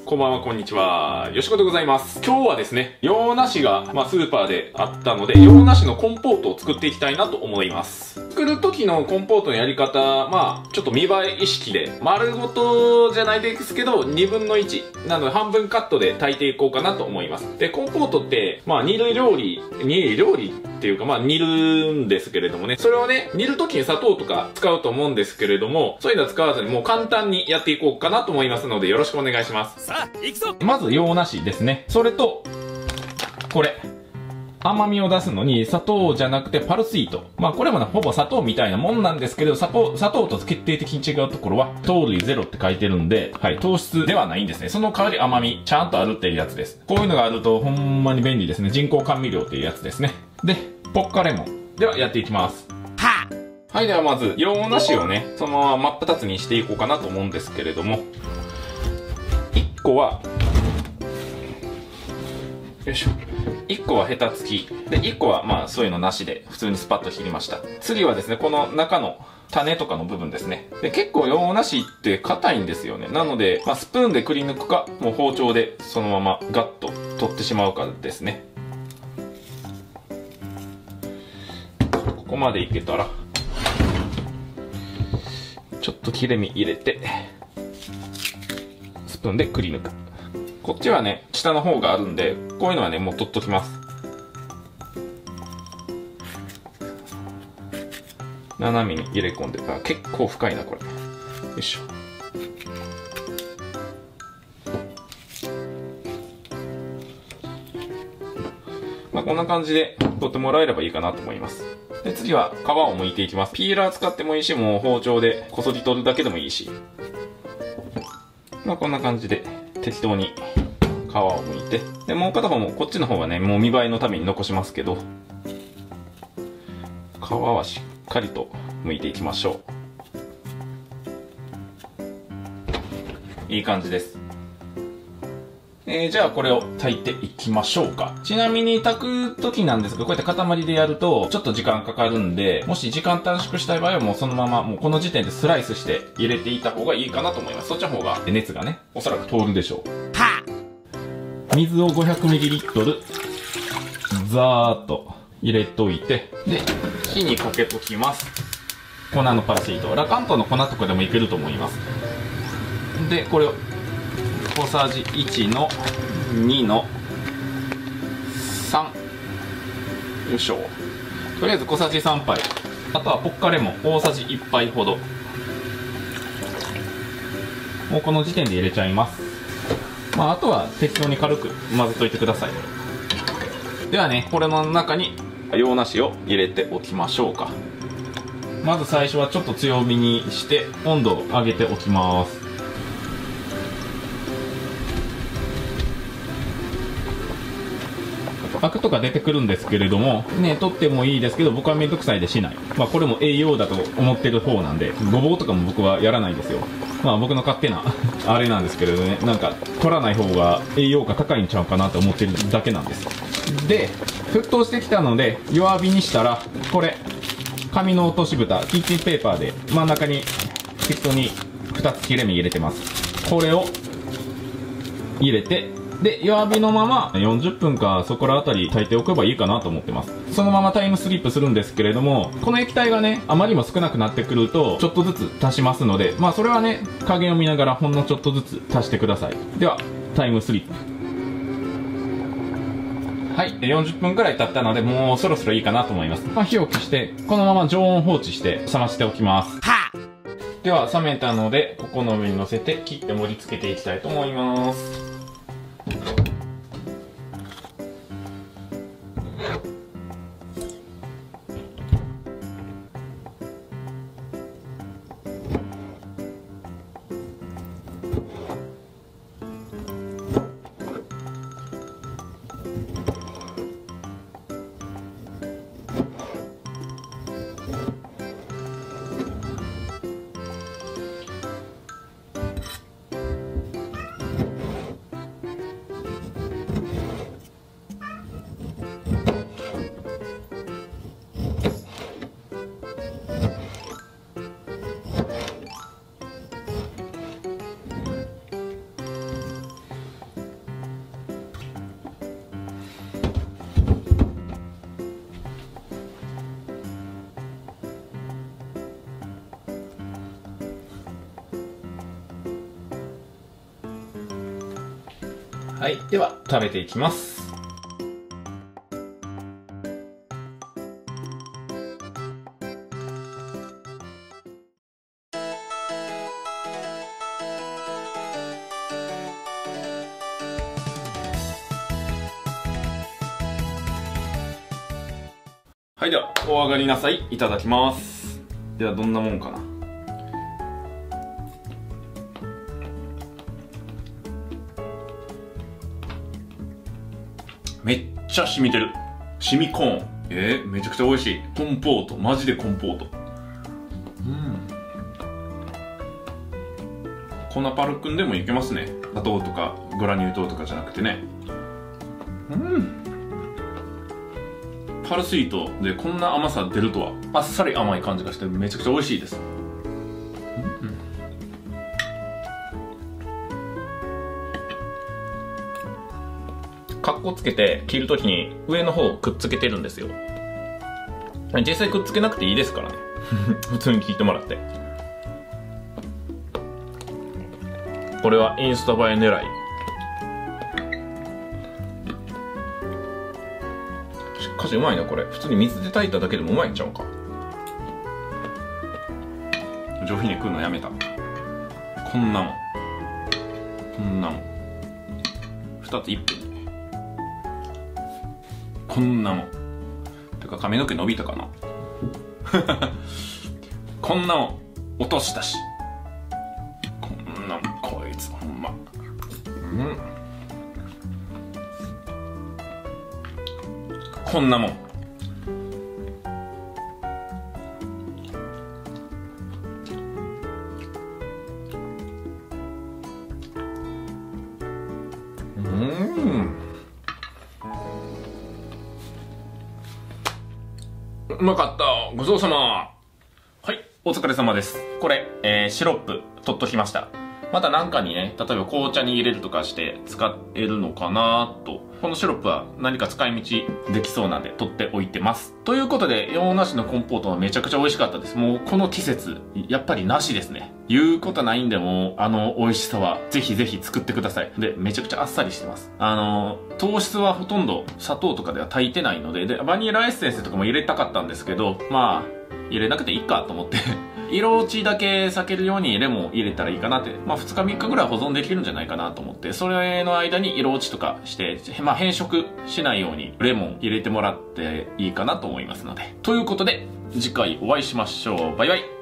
こんばんは、こんにちは。よしこでございます。今日はですね、洋梨が、スーパーであったので、洋梨のコンポートを作っていきたいなと思います。作る時のコンポートのやり方、ちょっと見栄え意識で、丸ごとじゃないですけど、2分の1。なので、半分カットで炊いていこうかなと思います。で、コンポートって、煮る料理っていうか、煮るんですけれどもね、それをね、煮る時に砂糖とか使うと思うんですけれども、そういうのは使わずにもう簡単にやっていこうかなと思いますので、よろしくお願いします。さあ、行くぞ。まず、洋梨ですね。それと、これ。甘みを出すのに砂糖じゃなくてパルスイート。これもね、ほぼ砂糖みたいなもんなんですけど、砂糖と決定的に違うところは、糖類ゼロって書いてるんで、糖質ではないんですね。その代わり甘み、ちゃんとあるっていうやつです。こういうのがあると、ほんまに便利ですね。人工甘味料っていうやつですね。で、ポッカレモン。では、やっていきます。はい、ではまず、洋梨をね、そのまま真っ二つにしていこうかなと思うんですけれども、1個は、よいしょ。1個はヘタ付き。で、1個はそういうのなしで普通にスパッと切りました。次はですね、この中の種とかの部分ですね。で、結構洋梨って硬いんですよね。なので、スプーンでくり抜くか、もう包丁でそのままガッと取ってしまうかですね。ここまでいけたら、ちょっと切れ目入れて、スプーンでくり抜く。こっちはね、下の方があるんで、こういうのはね、もう取っときます。斜めに入れ込んで、結構深いな、これ。よいしょ。こんな感じで取ってもらえればいいかなと思います。で、次は皮を剥いていきます。ピーラー使ってもいいし、もう包丁でこそり取るだけでもいいし。こんな感じで適当に皮を剥いて、で、もう片方も、こっちの方はね、もう見栄えのために残しますけど、皮はしっかりと剥いていきましょう。いい感じです。じゃあこれを炊いていきましょうか。ちなみに炊く時なんですけど、こうやって塊でやるとちょっと時間かかるんで、もし時間短縮したい場合はもうそのまま、もうこの時点でスライスして入れていた方がいいかなと思います。そっちの方が熱がね、おそらく通るでしょう。水を 500ml ザーッと入れといて、で、火にかけときます。粉のパルスイート。ラカントの粉とかでもいけると思います。で、これを小さじ1の2の3。よいしょ。とりあえず小さじ3杯。あとはポッカレモン大さじ1杯ほど。もうこの時点で入れちゃいます。あとは適当に軽く混ぜといてください。ではね、これの中に洋梨を入れておきましょうか。まず最初はちょっと強火にして温度を上げておきます。アクとか出てくるんですけれども、取ってもいいですけど、僕はめんどくさいでしない。これも栄養だと思ってる方なんで、ごぼうとかも僕はやらないですよ。僕の勝手な、あれなんですけれどね、取らない方が栄養価高いんちゃうかなと思ってるだけなんです。で、沸騰してきたので、弱火にしたら、これ、紙の落とし蓋、キッチンペーパーで真ん中に適当に2つ切れ目入れてます。これを入れて、で、弱火のまま40分かそこらあたり炊いておけばいいかなと思ってます。そのままタイムスリップするんですけれども、この液体がね、あまりにも少なくなってくると、ちょっとずつ足しますので、それはね、加減を見ながらほんのちょっとずつ足してください。では、タイムスリップ。はい、40分くらい経ったので、もうそろそろいいかなと思います。火を消して、このまま常温放置して冷ましておきます。では、冷めたので、ここの上に乗せて切って盛り付けていきたいと思います。 はい。では、食べていきます。はい。では、お上がりなさい。いただきます。では、どんなもんかな。めっちゃ染みてる。染みコーン。めちゃくちゃ美味しい。コンポート。マジでコンポート。粉パルくんでもいけますね。砂糖とかグラニュー糖とかじゃなくてね。パルスイートでこんな甘さ出るとは。あっさり甘い感じがしてめちゃくちゃ美味しいです。カッコつけて切るときに上の方くっつけてるんですよ。実際くっつけなくていいですからね。普通に切ってもらって。これはインスタ映え狙い。しかしうまいなこれ。普通に水で炊いただけでもうまいんちゃうか。上品に食うのやめた。こんなもん2つ1分にこんなもん。てか髪の毛伸びたかな。こんなもん落としたし。こんなもんこいつほんま。こんなもん。うまかった。ごちそうさま。はい、お疲れ様です。これ、シロップ取っときました。またなんかにね、例えば紅茶に入れるとかして使えるのかなと。このシロップは何か使い道できそうなんで取っておいてます。ということで、洋梨のコンポートはめちゃくちゃ美味しかったです。もうこの季節、やっぱり梨ですね。言うことないんでも、美味しさはぜひぜひ作ってください。で、めちゃくちゃあっさりしてます。糖質はほとんど砂糖とかでは炊いてないので、バニラエッセンスとかも入れたかったんですけど、まあ、入れなくていいかと思って色落ちだけ避けるようにレモン入れたらいいかなって、まあ2日3日ぐらい保存できるんじゃないかなと思って、それの間に色落ちとかして、まあ変色しないようにレモン入れてもらっていいかなと思いますので。ということで、次回お会いしましょう。バイバイ。